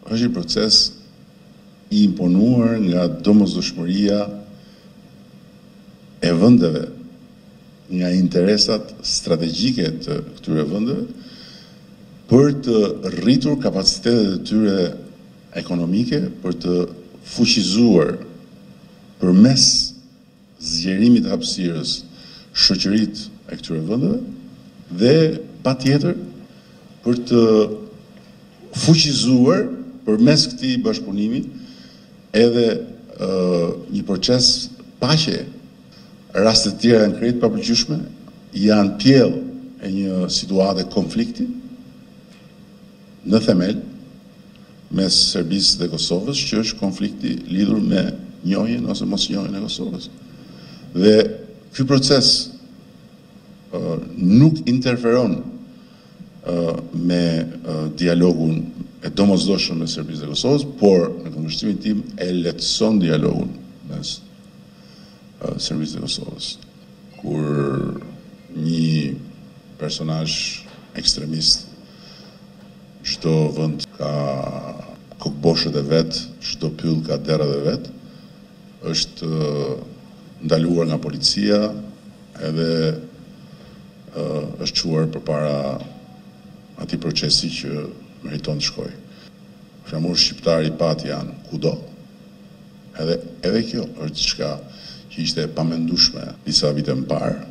është një proces i imponuar nga domosdoshmëria e vendeve, nga interesat strategjike të këtyre vendeve, për të rritur kapacitetet e tyre ekonomike, për të fuqizuar përmes zgjerimit të hapësirës shoqëritë e këtyre vendeve dhe patjetër për të fuqizuar përmes këtij bashkëpunimi edhe një proces paqe. Rastet të tjera janë krejt papërgjithshme, janë pjellë e një situate konflikti në themel mes Serbisë dhe Kosovës, që është konflikti lidhur me njohjen ose mos njohjen e Kosovës. Dhe ky proces nuk interferon me dialogun e domosdoshëm me Serbisë dhe Kosovës, por në kundërshtimin tim e lehtëson dialogun mes Serbisë dhe Kosovës. Kur një personazh ekstremist, çdo vend ka kokboshët e vet, çdo pyll ka derrat e vet, është ndaluar nga policia edhe është çuar përpara atij procesi që meriton të shkojë. Flamur shqiptar i pat janë kudo. Edhe kjo është diçka që ishte e pamendueshme disa vite më parë.